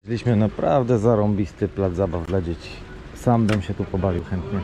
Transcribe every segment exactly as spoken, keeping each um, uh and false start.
Znaleźliśmy naprawdę zarąbisty plac zabaw dla dzieci. Sam bym się tu pobawił chętnie.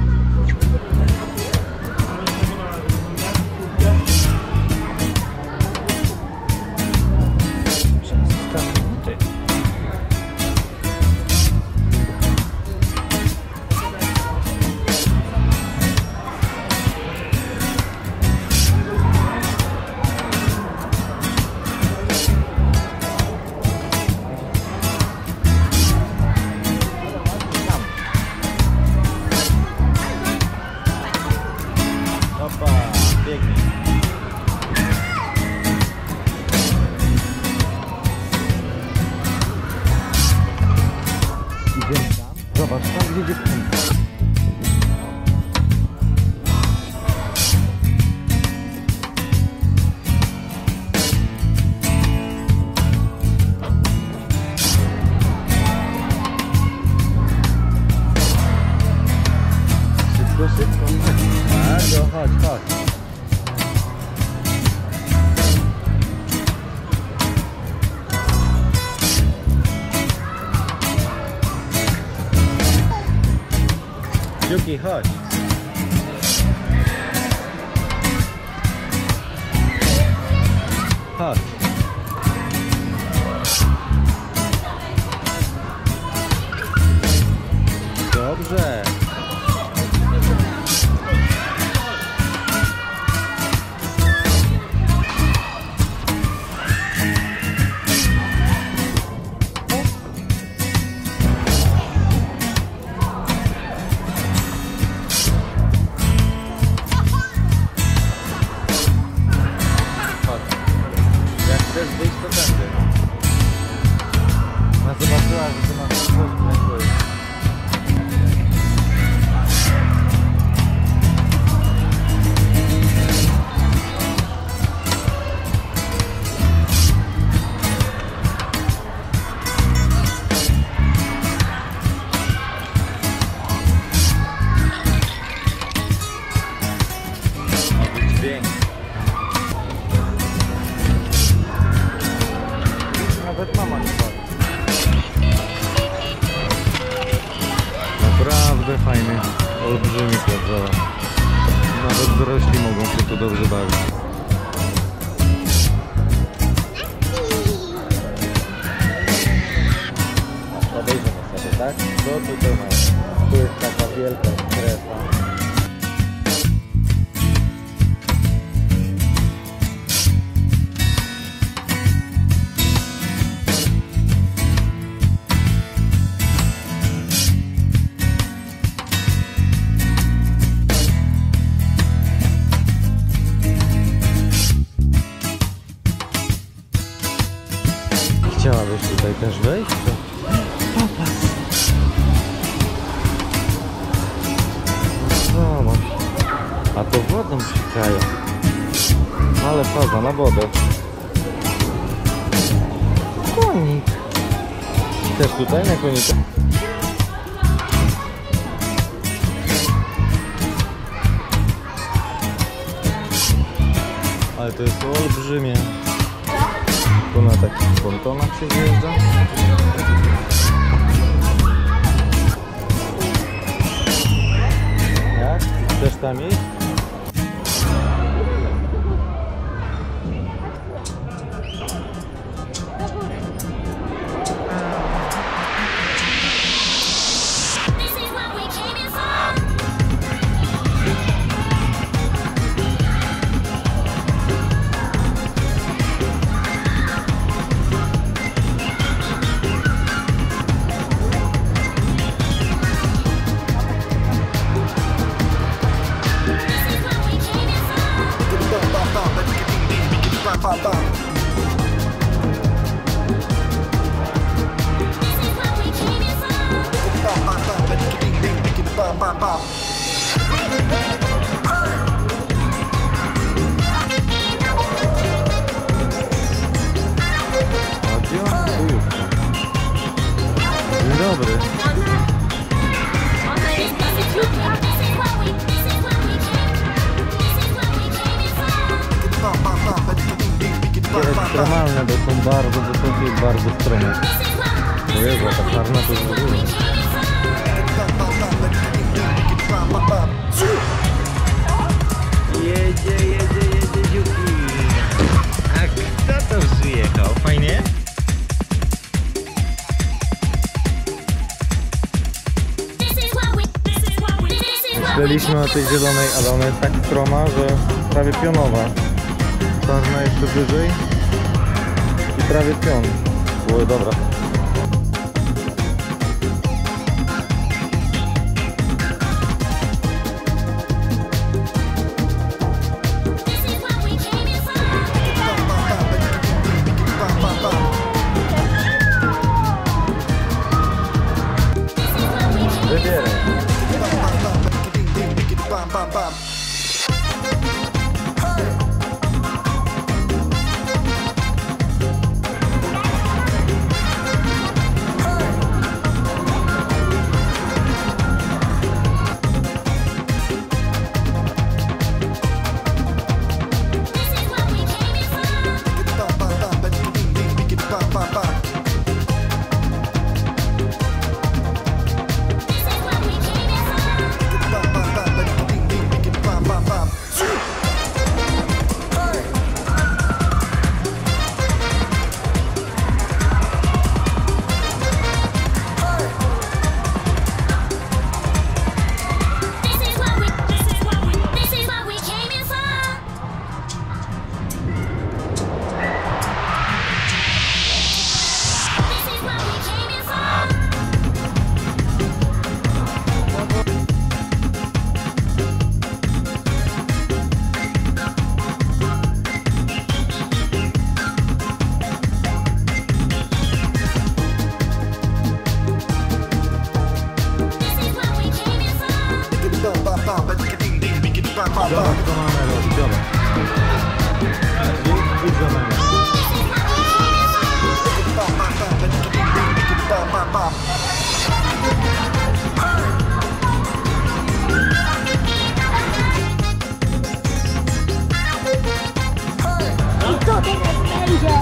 Zobacz, tam gdzie dziewczynka. Szybko, szybko. Bardzo, chodź, chodź. Juki, chodź. Chodź. Dobrze. Chcesz wyjść, to tędy. Ona zobaczyła, że to ma coś. Dźwięk. Nawet mama nie patrzy. Naprawdę fajny, olbrzymi plac zabaw. Nawet dorośli mogą się tu dobrze bawić. Obejrzymy sobie, tak? Co tutaj masz? Tu jest taka wielka strefa. Chciałabyś tutaj też wejść? Popatrz! Zobacz. A to wodą psikają. Ale faza na wodę. Konik. Też tutaj na konika? Ale to jest olbrzymie. Tu na takich pontonach się wjeżdża. Jak? Chcesz tam iść? Dzień dobry. Ekstremalne, bo są bardzo wysokie i bardzo strome. Bo Jezu, ta czarna to jest w ogóle. Jedzie, jedzie, jedzie dziuki. A kto to przyjechał? Fajnie? Byliśmy na tej zielonej, ale ona jest tak stroma, że prawie pionowa. Czarna jeszcze wyżej i prawie pion. Było dobra. Wybieraj. Zobacz, co mamy robić, zobacz. Idź za nami. I to teraz będzie!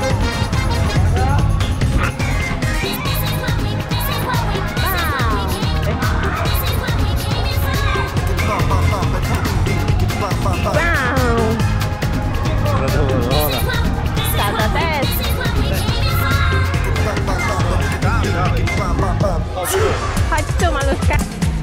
Zadowolona. Tata też! Chodź tu, maluszka!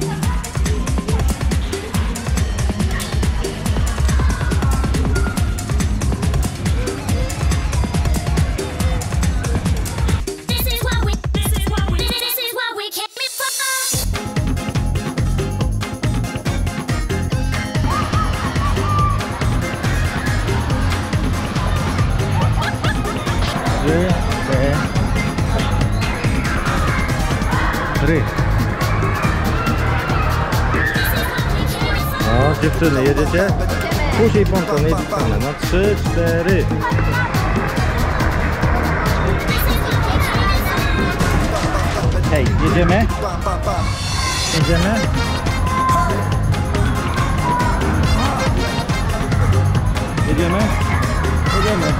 Ry. No, dziewczyny, jedziecie? Później ponton, nie pisane. Na trzy, cztery. Hej, jedziemy? Jedziemy? Jedziemy? Jedziemy.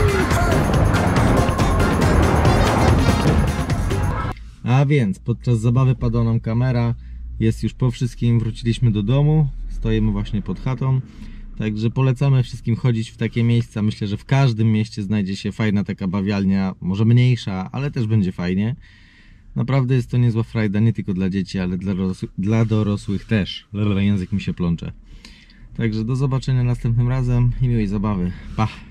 A więc podczas zabawy padła nam kamera, jest już po wszystkim, wróciliśmy do domu, stoimy właśnie pod chatą, także polecamy wszystkim chodzić w takie miejsca. Myślę, że w każdym mieście znajdzie się fajna taka bawialnia, może mniejsza, ale też będzie fajnie. Naprawdę jest to niezła frajda, nie tylko dla dzieci, ale dla, dorosłych, dla dorosłych też. Lele, język mi się plącze. Także do zobaczenia następnym razem i miłej zabawy. Pa!